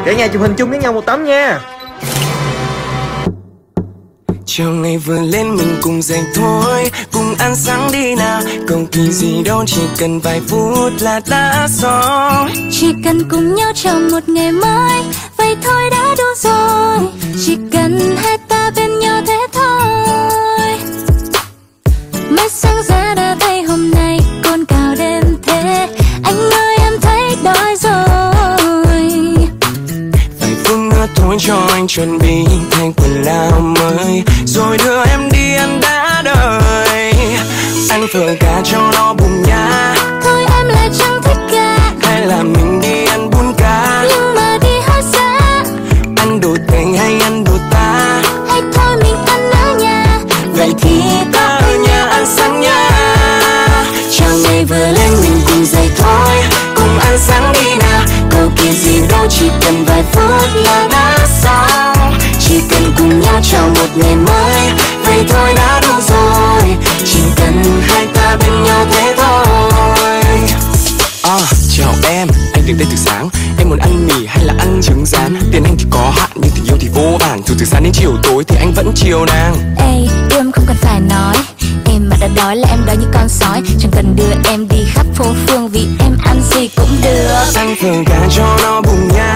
Cả nhà chụp hình chung với nhau một tấm nha. Chiều ngày vừa lên mình cùng dậy thôi, cùng ăn sáng đi nào. Không kỳ gì đâu, chỉ cần vài phút là đã xong. Chỉ cần cùng nhau chào một ngày mới, vậy thôi đã đủ rồi. Chỉ cần hai ta bên nhau thế thôi. Mới sáng ra đã thấy hôm nay cồn cào đêm thế. Anh ơi em thấy đói rồi. Vài phút nữa thôi cho anh chuẩn bị thay quần áo mới, rồi đưa em đi ăn đã đời. Ăn phở cá cho nó bùng nhá. Thôi em lại chẳng thích cả. Hay là mình đi ăn bún cá, nhưng mà đi hơi xa. ăn đồ Tây hay ăn đồ ta? Hay thôi mình ăn ở nhà. Vậy thì ta ở nhà ăn sáng nha. Chào ngày vừa lên mình cùng dậy thôi, cùng ăn sáng đi nào. Cầu kỳ gì đâu, chỉ cần vài phút là đã xong. Chỉ cần cùng nhau chào một ngày mới, vậy thôi đã đủ rồi. Chỉ cần hai ta bên nhau thế thôi. Chào em, anh đến đây từ sáng. Em muốn ăn mì hay là ăn trứng rán? Tiền anh thì có hạn nhưng tình yêu thì vô vàn. Dù từ sáng đến chiều tối thì anh vẫn chiều nàng. Ê, yêu em không cần phải nói. Em mà đã đói là em đói như con sói. Chẳng cần đưa em đi khắp phố phường, vì em ăn gì cũng được. Ăn phở cá cho nó bùng nhá.